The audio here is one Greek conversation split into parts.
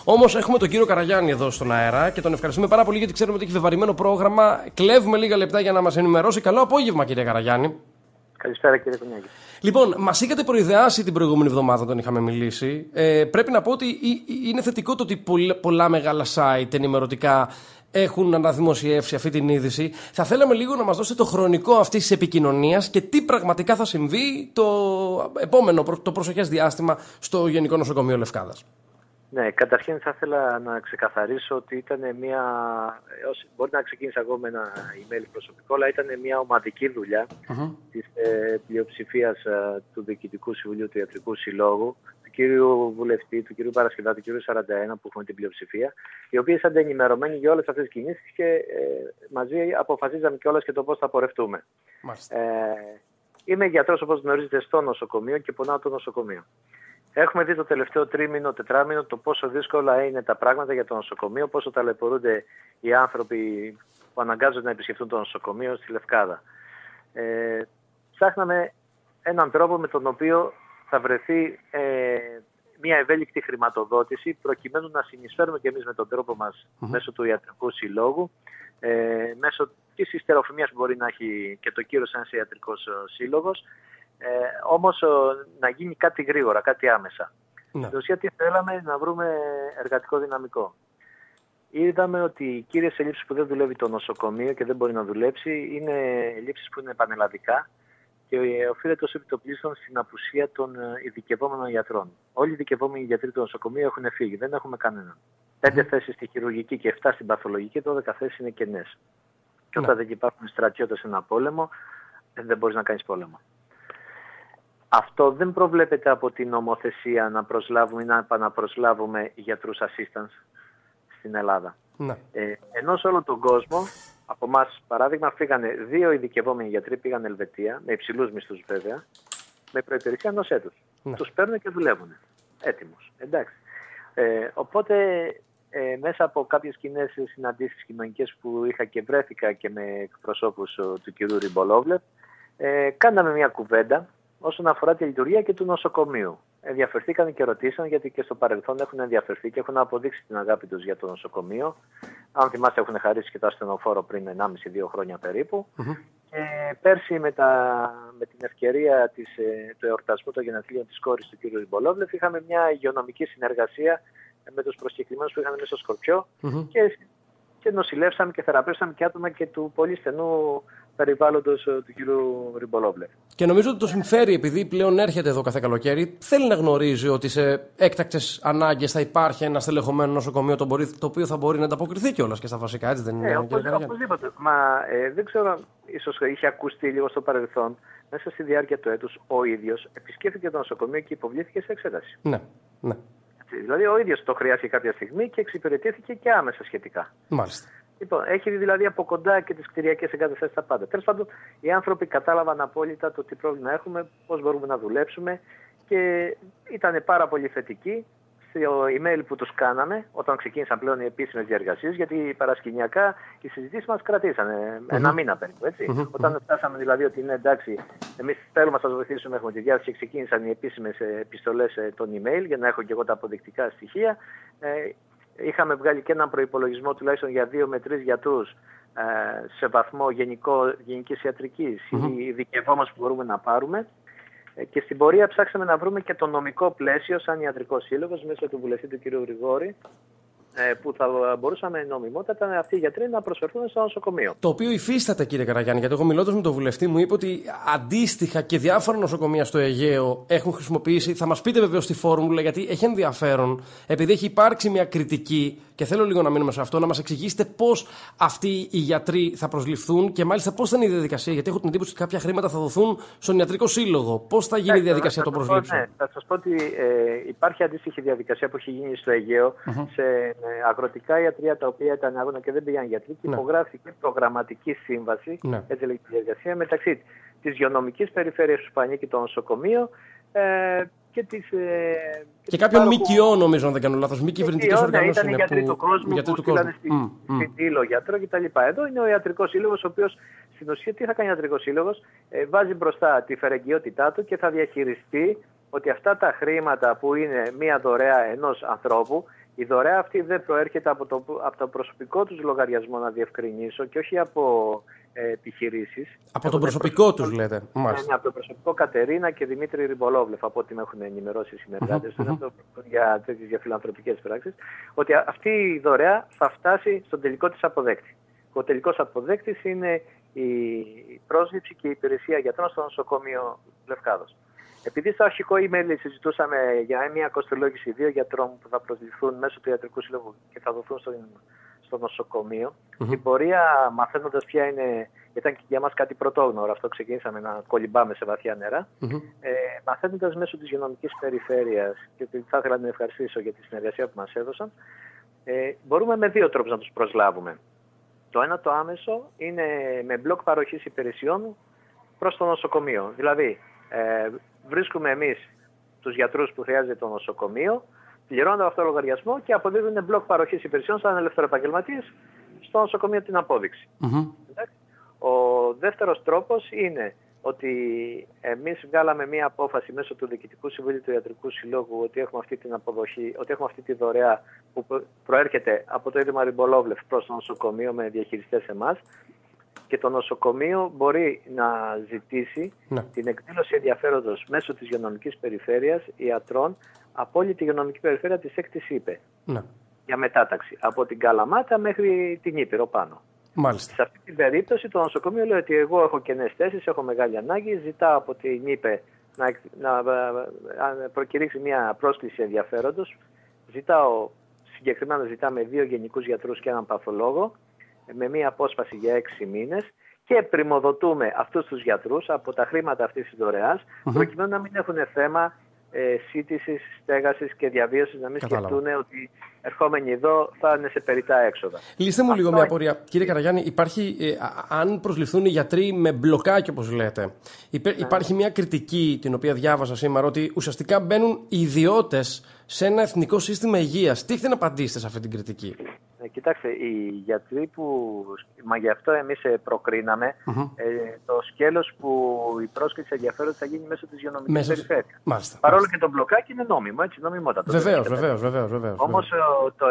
Όμως έχουμε τον κύριο Καραγιάννη εδώ στον αέρα και τον ευχαριστούμε πάρα πολύ γιατί ξέρουμε ότι έχει βεβαρημένο πρόγραμμα. Κλέβουμε λίγα λεπτά για να μας ενημερώσει. Καλό απόγευμα, κύριε Καραγιάννη. Καλησπέρα, κύριε Κονιάκη. Λοιπόν, μας είχατε προειδεάσει την προηγούμενη εβδομάδα όταν είχαμε μιλήσει. Πρέπει να πω ότι είναι θετικό το ότι πολλά μεγάλα site ενημερωτικά έχουν αναδημοσιεύσει αυτή την είδηση. Θα θέλαμε λίγο να μας δώσετε το χρονικό αυτής της επικοινωνίας και τι πραγματικά θα συμβεί το επόμενο, το προσεχές διάστημα στο Γενικό Νοσοκομείο Λευκάδας. Ναι, καταρχήν θα ήθελα να ξεκαθαρίσω ότι ήταν μια. Μπορεί να ξεκίνησα εγώ με ένα email προσωπικό, αλλά ήταν μια ομαδική δουλειά της πλειοψηφίας του Διοικητικού Συμβουλίου του Ιατρικού Συλλόγου, του κύριου Βουλευτή, του κύριου Παρασκευά, του κύριου 41, που έχουμε την πλειοψηφία, οι οποίοι ήσαν ενημερωμένοι για όλες αυτές τις κινήσεις και μαζί αποφασίζαμε κιόλας και το πώς θα πορευτούμε. Είμαι γιατρός, όπως γνωρίζετε, στο νοσοκομείο και πονάω το νοσοκομείο. Έχουμε δει το τελευταίο τρίμηνο, τετράμηνο το πόσο δύσκολα είναι τα πράγματα για το νοσοκομείο, πόσο ταλαιπωρούνται οι άνθρωποι που αναγκάζονται να επισκεφτούν το νοσοκομείο στη Λευκάδα. Ψάχναμε έναν τρόπο με τον οποίο θα βρεθεί μια ευέλικτη χρηματοδότηση προκειμένου να συνεισφέρουμε και εμείς με τον τρόπο μας μέσω του Ιατρικού Συλλόγου, μέσω της ιστεροφημίας που μπορεί να έχει και το κύρος ένας ιατρικός σύλλογος, όμως να γίνει κάτι γρήγορα, κάτι άμεσα. Στην ουσία τι θέλαμε, να βρούμε εργατικό δυναμικό. Είδαμε ότι οι κύριες ελλείψεις που δεν δουλεύει το νοσοκομείο και δεν μπορεί να δουλέψει είναι ελλείψεις που είναι πανελλαδικά και οφείλεται ως επιτοπλίστων στην απουσία των ειδικευόμενων γιατρών. Όλοι οι ειδικευόμενοι γιατροί του νοσοκομείου έχουν φύγει, δεν έχουμε κανέναν. 5 θέσεις στη χειρουργική και 7 στην παθολογική, 12 θέσεις είναι κενές. Και όταν δεν υπάρχουν στρατιώτες σε ένα πόλεμο, δεν μπορείς να κάνεις πόλεμο. Αυτό δεν προβλέπεται από την νομοθεσία να προσλάβουμε ή να επαναπροσλάβουμε γιατρούς assistants στην Ελλάδα. Ενώ σε όλο τον κόσμο, από εμάς παράδειγμα, φύγανε 2 ειδικευόμενοι γιατροί, πήγαν Ελβετία, με υψηλούς μισθούς βέβαια, με προϋπηρεσία ενός έτους. Τους παίρνουν και δουλεύουν. Έτοιμους. Εντάξει. Οπότε μέσα από κάποιες κοινές συναντήσεις κοινωνικές που είχα και βρέθηκα και με εκπροσώπους του κ. Ριμπολόβλεφ, κάναμε μια κουβέντα όσον αφορά τη λειτουργία και του νοσοκομείου. Ενδιαφερθήκαν και ρωτήσαν, γιατί και στο παρελθόν έχουν ενδιαφερθεί και έχουν αποδείξει την αγάπη τους για το νοσοκομείο. Αν θυμάστε, έχουν χαρίσει και το ασθενοφόρο πριν 1,5-2 χρόνια περίπου. Και πέρσι με την ευκαιρία του εορτασμού των γενεθλίων της κόρης του κ. Ριμπολόβλεφ, είχαμε μια υγειονομική συνεργασία με τους προσκεκλημένους που είχαν μέσα στο Σκορπιό και νοσηλεύσαμε και θεραπεύσαμε και άτομα και του πολύ στενού περιβάλλοντος του κ. Ριμπολόβλεφ. Και νομίζω ότι το συμφέρει, επειδή πλέον έρχεται εδώ κάθε καλοκαίρι, θέλει να γνωρίζει ότι σε έκτακτες ανάγκες θα υπάρχει ένα στελεχωμένο νοσοκομείο το οποίο θα μπορεί να ανταποκριθεί κιόλας και στα βασικά, έτσι δεν είναι? Οπωσδήποτε. Μα δεν ξέρω, ίσως είχε ακουστεί λίγο στο παρελθόν, μέσα στη διάρκεια του έτους ο ίδιος επισκέφθηκε το νοσοκομείο και υποβλήθηκε σε εξέταση. Ναι. Δηλαδή ο ίδιος το χρειάστηκε κάποια στιγμή και εξυπηρετήθηκε και άμεσα σχετικά. Μάλιστα. Λοιπόν, έχει δει δηλαδή από κοντά και τις κτηριακές εγκαταστάσεις τα πάντα. Τέλος πάντων, οι άνθρωποι κατάλαβαν απόλυτα το τι πρόβλημα έχουμε, πώς μπορούμε να δουλέψουμε και ήταν πάρα πολύ θετικοί στο email που τους κάναμε όταν ξεκίνησαν πλέον οι επίσημες διαργασίες, γιατί παρασκηνιακά οι συζητήσεις μας κρατήσανε ένα μήνα περίπου. Έτσι. Όταν φτάσαμε δηλαδή ότι είναι εντάξει, εμείς θέλουμε να σας βοηθήσουμε, έχουμε τη διάθεση και ξεκίνησαν οι επίσημες επιστολές των email για να έχω και εγώ τα αποδεικτικά στοιχεία. Είχαμε βγάλει και έναν προϋπολογισμό τουλάχιστον για 2 με 3 γιατρούς σε βαθμό γενικής ιατρικής ή ειδικευόμενους που μπορούμε να πάρουμε. Και στην πορεία ψάξαμε να βρούμε και το νομικό πλαίσιο σαν ιατρικός σύλλογος μέσω του βουλευτή του κ. Γρηγόρη, που θα μπορούσαμε νομιμότατα αυτοί οι γιατροί να προσφερθούν στο νοσοκομείο. Το οποίο υφίσταται, κύριε Καραγιάννη, γιατί εγώ μιλώντας με τον βουλευτή μου είπε ότι αντίστοιχα και διάφορα νοσοκομεία στο Αιγαίο έχουν χρησιμοποιήσει. Θα μας πείτε βεβαίως τη φόρμουλα, γιατί έχει ενδιαφέρον, επειδή έχει υπάρξει μια κριτική και θέλω λίγο να μείνουμε σε αυτό, να μας εξηγήσετε πώς αυτοί οι γιατροί θα προσληφθούν και μάλιστα πώς θα είναι η διαδικασία. Γιατί έχω την εντύπωση ότι κάποια χρήματα θα δοθούν στον ιατρικό σύλλογο. Πώς θα γίνει η διαδικασία των προσλήψεων? Ναι, θα σας πω ότι υπάρχει αντίστοιχη διαδικασία που έχει γίνει στο Αιγαίο σε αγροτικά ιατρεία τα οποία ήταν άγωνα και δεν πήγαν γιατροί και υπογράφηκε προγραμματική σύμβαση, έτσι λέγεται η διαδικασία, μεταξύ της υγειονομικής περιφέρειας που ανήκει το νοσοκομείο και της. Και κάποιον ΜΚΟ, νομίζω, αν δεν κάνω λάθος, μη κυβερνητικές οργανώσεις. Ήταν οι γιατροί του κόσμου που στείλανε στην Τήλο γιατρό κτλ. Εδώ είναι ο ιατρικός σύλλογος, ο οποίος στην ουσία τι θα κάνει ο ιατρικός σύλλογος, βάζει μπροστά τη φερεγγιότητά του και θα διαχειριστεί ότι αυτά τα χρήματα που είναι μία δωρεά ενός ανθρώπου Η δωρεά αυτή δεν προέρχεται από το προσωπικό τους λογαριασμό, να διευκρινίσω, και όχι από επιχειρήσεις. Από τον προσωπικό τους λέτε. Ναι, από το προσωπικό Κατερίνα και Δημήτρη Ριμπολόβλεφ, από ό,τι με έχουν ενημερώσει οι συνεργάτες τους, για φιλανθρωπικές πράξεις, ότι αυτή η δωρεά θα φτάσει στον τελικό της αποδέκτη. Ο τελικός αποδέκτης είναι η πρόσληψη και η υπηρεσία γιατρών στο νοσοκομείο Λευκάδος. Επειδή στο αρχικό email συζητούσαμε για μια κοστολόγηση 2 γιατρών που θα προσληφθούν μέσω του Ιατρικού Συλλόγου και θα δοθούν στο νοσοκομείο, στην πορεία, μαθαίνοντας ποια είναι, ήταν και για μας κάτι πρωτόγνωρο, αυτό ξεκινήσαμε να κολυμπάμε σε βαθιά νερά, μαθαίνοντας μέσω της υγειονομικής περιφέρειας, και θα ήθελα να την ευχαριστήσω για τη συνεργασία που μας έδωσαν, μπορούμε με 2 τρόπους να τους προσλάβουμε. Το ένα, το άμεσο, είναι με μπλοκ παροχής υπηρεσιών προς το νοσοκομείο. Δηλαδή, βρίσκουμε εμείς τους γιατρούς που χρειάζεται το νοσοκομείο, πληρώνονται αυτό το λογαριασμό και αποδίδουν μπλοκ παροχής υπηρεσιών σαν ελευθεροεπαγγελματίες στο νοσοκομείο την απόδειξη. Ο δεύτερος τρόπος είναι ότι εμείς βγάλαμε μία απόφαση μέσω του Διοικητικού Συμβουλίου του Ιατρικού Συλλόγου ότι έχουμε αυτή την αποδοχή, ότι έχουμε αυτή τη δωρεά που προέρχεται από το Ίδρυμα Ριμπολόβλεφ προς το νοσοκομείο με διαχειριστές εμάς, και το νοσοκομείο μπορεί να ζητήσει την εκδήλωση ενδιαφέροντος μέσω της υγειονομικής περιφέρειας ιατρών από όλη τη υγειονομική περιφέρεια της 6ης ΥΠΕ. Για μετάταξη από την Καλαμάτα μέχρι την Ήπειρο πάνω. Μάλιστα. Σε αυτή την περίπτωση το νοσοκομείο λέει ότι εγώ έχω κενές θέσεις, έχω μεγάλη ανάγκη, ζητάω από την ΥΠΕ να προκηρύξει μια πρόσκληση ενδιαφέροντος. Συγκεκριμένα ζητάμε 2 γενικούς γιατρούς και έναν παθολόγο, με μία απόσπαση για 6 μήνες, και πριμοδοτούμε αυτούς τους γιατρούς από τα χρήματα αυτής της δωρεάς, προκειμένου να μην έχουν θέμα σύντησης, στέγασης και διαβίωσης, να μην σκεφτούν ότι ερχόμενοι εδώ θα είναι σε περιττά έξοδα. Λύστε μου λίγο μια απορία. Κύριε Καραγιάννη, υπάρχει, αν προσληφθούν οι γιατροί με μπλοκάκι, όπως λέτε, υπάρχει μια κριτική την οποία διάβασα σήμερα, ότι ουσιαστικά μπαίνουν οι ιδιώτες σε ένα εθνικό σύστημα υγείας. Τι έχετε να απαντήσετε σε αυτή την κριτική? Κοιτάξτε, οι γιατροί μα γι' αυτό εμείς προκρίναμε το σκέλος που η πρόσκληση ενδιαφέροντος θα γίνει μέσω της υγειονομικής περιφέρειας. Παρόλο και το μπλοκάκι είναι νόμιμο, έτσι, νομιμότατο. Βεβαίως. Όμως το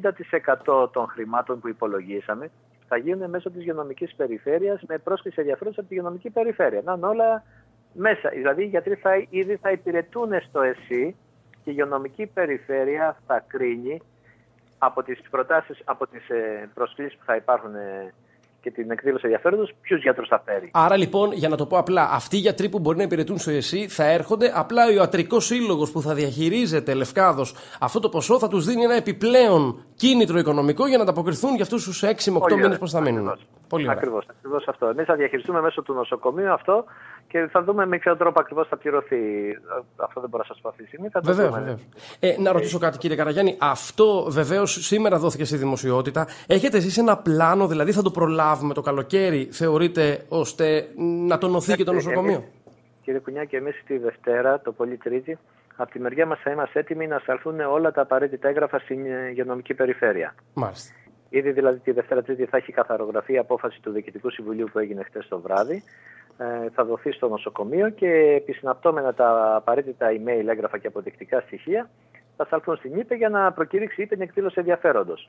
90% των χρημάτων που υπολογίσαμε θα γίνουν μέσω της υγειονομικής περιφέρειας με πρόσκληση ενδιαφέροντος από τη υγειονομική περιφέρεια. Να είναι όλα μέσα. Δηλαδή οι γιατροί ήδη θα υπηρετούν στο ΕΣΥ και η υγειονομική περιφέρεια θα κρίνει από τις προτάσεις, από τις προσκλήσεις που θα υπάρχουν και την εκδήλωση ενδιαφέροντος, ποιους γιατρούς θα φέρει. Άρα λοιπόν, για να το πω απλά, αυτοί οι γιατροί που μπορεί να υπηρετούν στο ΕΣΥ θα έρχονται, απλά ο ιατρικός σύλλογος που θα διαχειρίζεται Λευκάδος αυτό το ποσό θα τους δίνει ένα επιπλέον κίνητρο οικονομικό για να ανταποκριθούν για αυτούς τους 6 με 8 μήνες που θα μείνουν. Πολύ ωραία. Ακριβώς αυτό. Εμείς θα διαχειριστούμε μέσω του νοσοκομείου αυτό και θα δούμε με ποιο τρόπο ακριβώς θα πληρωθεί. Αυτό δεν μπορώ να σας πω αυτή τη στιγμή. Βεβαίως. Να ρωτήσω κάτι, κύριε Καραγιάννη. Αυτό βεβαίως σήμερα δόθηκε στη δημοσιότητα. Έχετε εσείς ένα πλάνο, δηλαδή θα το προλάβουμε το καλοκαίρι, θεωρείτε, ώστε να τονωθεί και το νοσοκομείο? Κύριε Κουνιάκη, εμείς τη Δευτέρα, το πολύ Τρίτη, από τη μεριά μας θα είμαστε έτοιμοι να σταλθούν όλα τα απαραίτητα έγγραφα στην υγειονομική περιφέρεια. Μάλιστα. Ήδη δηλαδή τη Δευτέρα Τρίτη θα έχει καθαρογραφεί η απόφαση του Διοικητικού Συμβουλίου που έγινε χτες το βράδυ. Θα δοθεί στο νοσοκομείο και επισυναπτώμενα τα απαραίτητα email, έγγραφα και αποδεικτικά στοιχεία θα σταλθούν στην ΥΠΕ για να προκηρύξει η ΥΠΕ την εκδήλωση ενδιαφέροντος.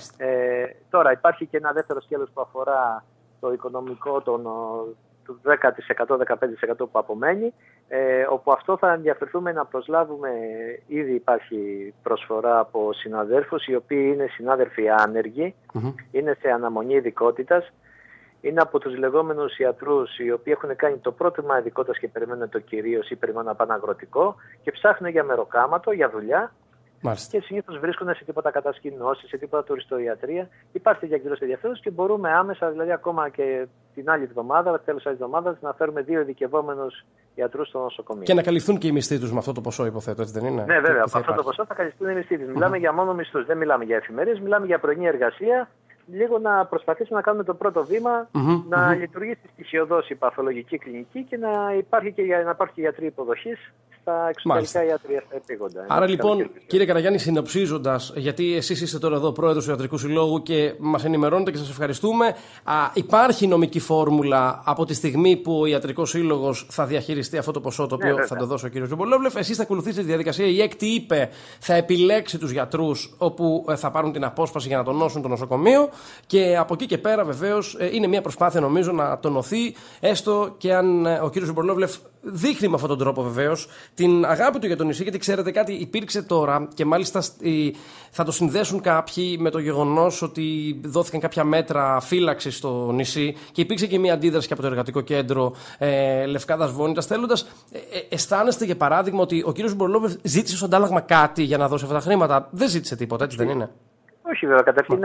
Τώρα υπάρχει και ένα δεύτερο σκέλος που αφορά το οικονομικό του 10%-15% που απομένει, όπου αυτό θα ενδιαφερθούμε να προσλάβουμε. Ήδη υπάρχει προσφορά από συναδέρφους οι οποίοι είναι συνάδελφοι άνεργοι, είναι σε αναμονή ειδικότητας, είναι από τους λεγόμενους ιατρούς οι οποίοι έχουν κάνει το πρότυπο ειδικότητας και περιμένουν το κυρίως ή περιμένουν να πάνε αγροτικό και ψάχνουν για μεροκάματο, για δουλειά. Και συνήθως βρίσκονται σε τίποτα κατασκηνώσεις, σε τίποτα τουριστοϊατρία. Υπάρχει για εκδήλωση ενδιαφέροντος και μπορούμε άμεσα, δηλαδή ακόμα και την άλλη εβδομάδα, τέλος της εβδομάδας, να φέρουμε 2 ειδικευόμενους ιατρούς στο νοσοκομείο. Και να καλυφθούν και οι μισθοί τους με αυτό το ποσό, υποθέτω, έτσι δεν είναι? Ναι, βέβαια. Από αυτό το ποσό θα καλυφθούν οι μισθοί τους. Μιλάμε για μόνο μισθούς, δεν μιλάμε για εφημερίες, μιλάμε για πρωινή εργασία. Λίγο να προσπαθήσουμε να κάνουμε το πρώτο βήμα, να λειτουργήσει στοιχειοδός η παθολογική κλινική και να υπάρχει και γιατροί υποδοχής στα εξωτερικά ιατρία, στα επίγοντα. Άρα λοιπόν, κύριε Καραγιάννη, συνοψίζοντας, γιατί εσείς είστε τώρα εδώ πρόεδρος του Ιατρικού Συλλόγου και μας ενημερώνετε και σας ευχαριστούμε, υπάρχει νομική φόρμουλα από τη στιγμή που ο Ιατρικός Σύλλογος θα διαχειριστεί αυτό το ποσό το οποίο θα το δώσει ο κύριος Ζιμπολόβλεφ. Εσείς θα ακολουθήσετε τη διαδικασία. Η ΕΚΤ είπε θα επιλέξει τους γιατρούς όπου θα πάρουν την απόσπαση για να τονώσουν το νοσοκομείο και από εκεί και πέρα βεβαίως είναι μια προσπάθεια νομίζω να τονωθεί, έστω και αν ο κύριος Ζιμπολόβλεφ δείχνει με αυτόν τον τρόπο βεβαίως την αγάπη του για το νησί, γιατί ξέρετε κάτι, υπήρξε τώρα και μάλιστα θα το συνδέσουν κάποιοι με το γεγονός ότι δόθηκαν κάποια μέτρα φύλαξης στο νησί και υπήρξε και μια αντίδραση και από το Εργατικό Κέντρο Λευκάδας Βόνιτας. Θέλοντας, αισθάνεστε για παράδειγμα ότι ο κύριος Ζιμπολόβλεφ ζήτησε ως αντάλλαγμα κάτι για να δώσει αυτά τα χρήματα? Δεν ζήτησε τίποτα, έτσι δεν είναι? Όχι βέβαια, καταρχήν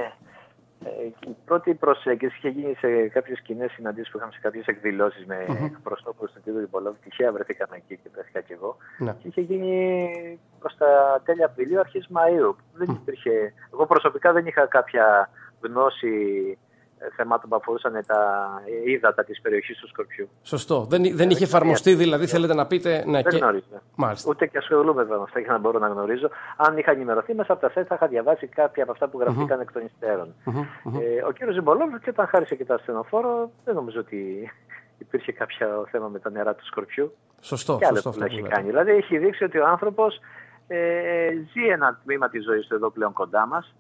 η πρώτη προσέγγιση είχε γίνει σε κάποιες κοινές συναντήσεις που είχαμε σε κάποιες εκδηλώσεις με εκπροσώπους του κ. Ζιμπολόβλεφ. Τυχαία βρεθήκαμε εκεί και βρέθηκα κι εγώ. Και είχε γίνει προς τα τέλη Απριλίου, αρχές Μαΐου. Δεν υπήρχε... Εγώ προσωπικά δεν είχα κάποια γνώση θεμάτων που αφορούσαν τα ύδατα της περιοχής του Σκορπιού. Σωστό. Δεν είχε εφαρμοστεί, δηλαδή, θέλετε να πείτε? Ναι, δεν γνωρίζω. Ούτε και ασχολούμαι με αυτά για να μπορώ να γνωρίζω. Αν είχα ενημερωθεί μέσα από τα site, θα είχα διαβάσει κάποια από αυτά που γραφτήκαν εκ των υστέρων. Ο κ. Ζιμπολόβλεφ, και όταν χάρισε και το ασθενοφόρο, δεν νομίζω ότι υπήρχε κάποιο θέμα με τα νερά του Σκορπιού. Σωστό. Και άλλο που έχει κάνει. Δηλαδή, έχει δείξει ότι ο άνθρωπος ζει ένα τμήμα της ζωής του εδώ πλέον κοντά μας.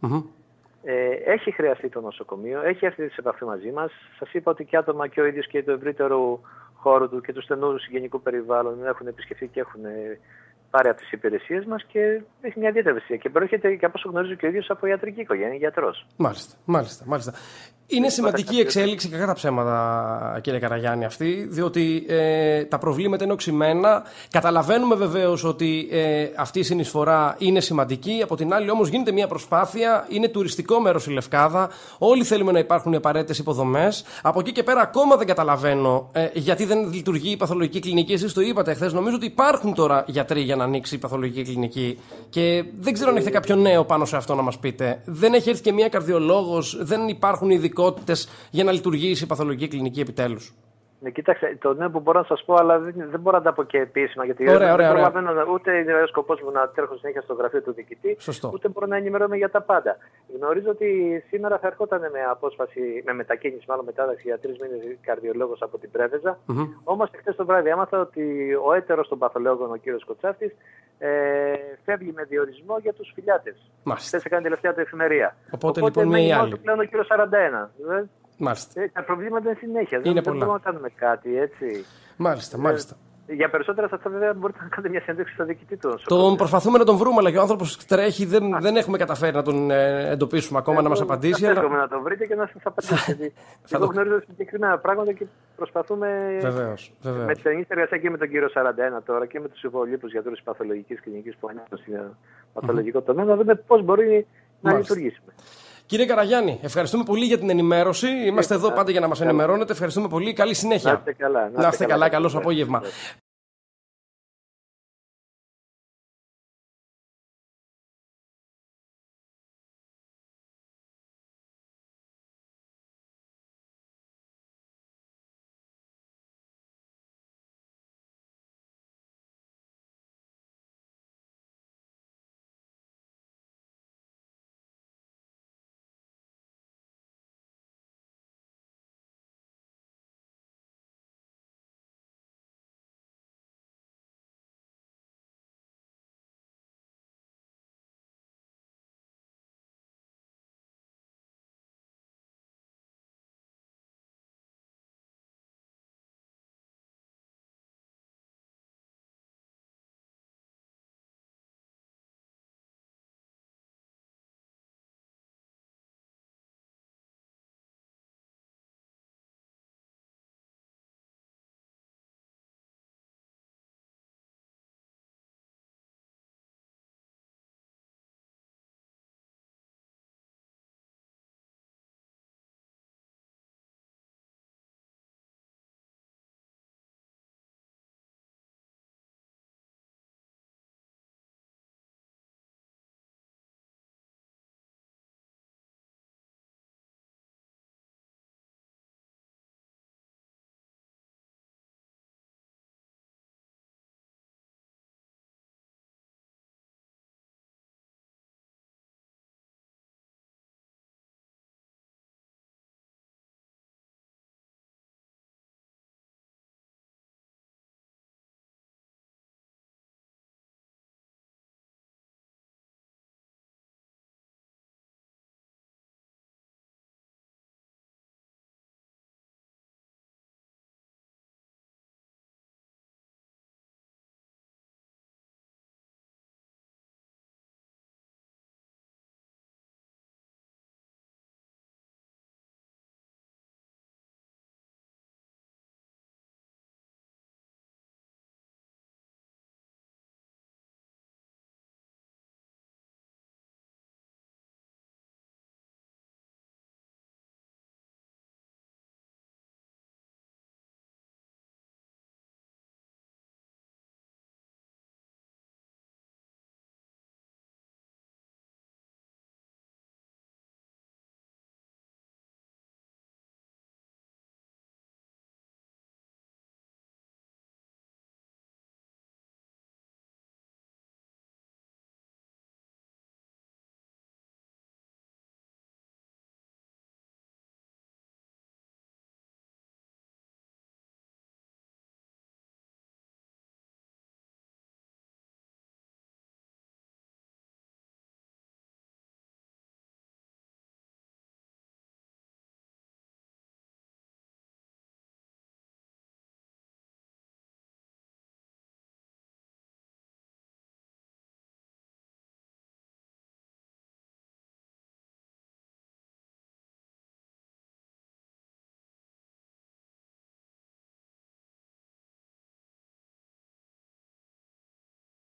Έχει χρειαστεί το νοσοκομείο, έχει έρθει σε επαφή μαζί μας. Σας είπα ότι και άτομα και ο ίδιος και του ευρύτερου χώρου του και του στενού συγγενικού περιβάλλον έχουν επισκεφθεί και έχουν πάρει από τις υπηρεσίες μας και έχει μια ιδιαίτερη ευαισθησία. Και προέρχεται και από όσο γνωρίζω και ο ίδιος από ιατρική οικογένεια, είναι γιατρός. Μάλιστα. Είναι σημαντική εξέλιξη και κατά ψέματα, κύριε Καραγιάννη, αυτή, διότι τα προβλήματα είναι οξυμένα. Καταλαβαίνουμε βεβαίως ότι αυτή η συνεισφορά είναι σημαντική. Από την άλλη, όμως, γίνεται μια προσπάθεια. Είναι τουριστικό μέρος η Λευκάδα. Όλοι θέλουμε να υπάρχουν οι απαραίτητες υποδομές. Από εκεί και πέρα, ακόμα δεν καταλαβαίνω γιατί δεν λειτουργεί η παθολογική κλινική. Εσείς το είπατε χθες. Νομίζω ότι υπάρχουν τώρα γιατροί για να ανοίξει η παθολογική κλινική. Και δεν ξέρω αν έχετε κάποιο νέο πάνω σε αυτό να μας πείτε. Δεν έχει έρθει και μια καρδιολόγος, δεν υπάρχουν ειδικότητες για να λειτουργήσει η παθολογική κλινική επιτέλους? Ναι, κοίταξε, το νέο που μπορώ να σας πω, αλλά δεν μπορώ να τα πω και επίσημα, γιατί δεν προλαβαίνω ούτε είναι ο σκοπός μου να τρέχω συνέχεια στο γραφείο του διοικητή, ούτε μπορώ να ενημερώνομαι για τα πάντα. Γνωρίζω ότι σήμερα θα ερχόταν με απόσπαση, με μετακίνηση, μάλλον μετάταξη για 3 μήνες καρδιολόγος από την Πρέβεζα. Όμως χθες το βράδυ έμαθα ότι ο έτερος των παθολόγων, ο κύριος Κοτσάφτης, φεύγει με διορισμό για τους φιλιάτες. Χθες έκανε τελευταία του εφημερία. Οπότε λοιπόν μία άλλη. Πλέον ο κύριος 41. Τα προβλήματα είναι συνέχεια. Δεν μπορούμε να κάνουμε κάτι, έτσι. Μάλιστα. Για περισσότερα σε αυτά, βέβαια, μπορείτε να κάνετε μια συνέντευξη στο διοικητή του. Τον προσπαθούμε να τον βρούμε, αλλά και ο άνθρωπος τρέχει. Δεν έχουμε καταφέρει να τον εντοπίσουμε ακόμα, να μας απαντήσει. Θέλουμε να τον βρείτε και να σας απαντήσει. Εγώ γνωρίζω συγκεκριμένα πράγματα και προσπαθούμε. Βεβαίως. Με τη στενή συνεργασία και με τον κύριο 41 τώρα και με τους υπολείπους γιατρούς της παθολογικής κλινικής που ανήκουν στο παθολογικό τομέα, να δούμε πώς μπορεί να λειτουργήσουμε. Κύριε Καραγιάννη, ευχαριστούμε πολύ για την ενημέρωση. Είμαστε εδώ πάντα για να μας ενημερώνετε. Ευχαριστούμε πολύ. Καλή συνέχεια. Να είστε καλά. Να είστε καλά. Καλό απόγευμα.